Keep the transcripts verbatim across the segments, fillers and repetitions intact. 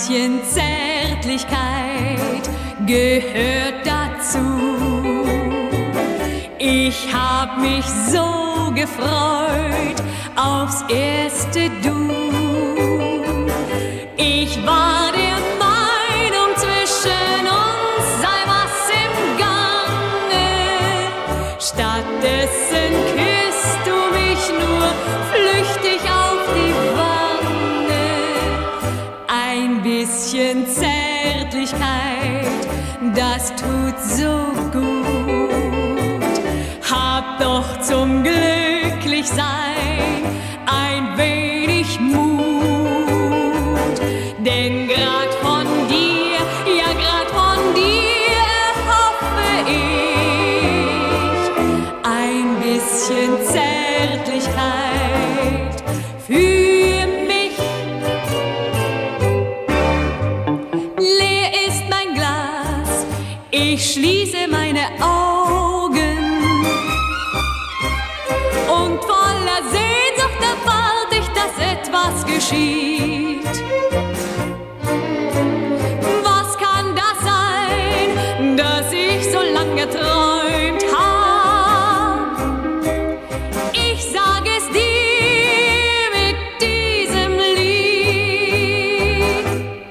bisschen Zärtlichkeit gehört dazu. Ich hab mich so gefreut aufs erste Du. Ich war der Meinung, zwischen uns sei was im Gange. Stattdessen küsst du mich nur flüchtig auf die Wange. Ein bisschen Zärtlichkeit, das tut so gut. Hab doch zum Glücklichsein ein wenig Mut. Denn grad von dir, ja grad von dir hoffe ich ein bisschen Zärtlichkeit für mich. Leer ist mein Glas, ich schließe meine Augen und voller Sehnsucht erwarte ich, dass etwas geschieht. Was kann das sein, dass ich so lange geträumt hab? Ich sag es dir mit diesem Lied.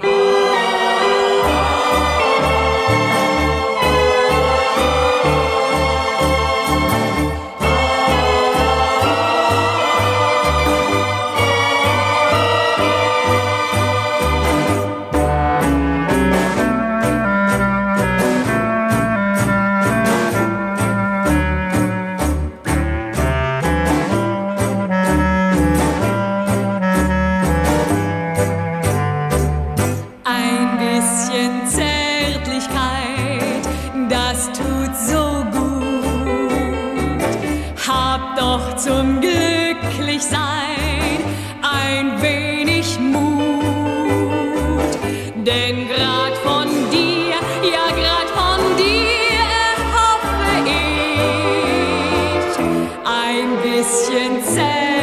Ein bisschen Zärtlichkeit, das tut so gut. Hab doch zum Glücklichsein ein wenig Mut. Denn grad von dir, ja grad von dir hoffe ich ein bisschen Zärtlichkeit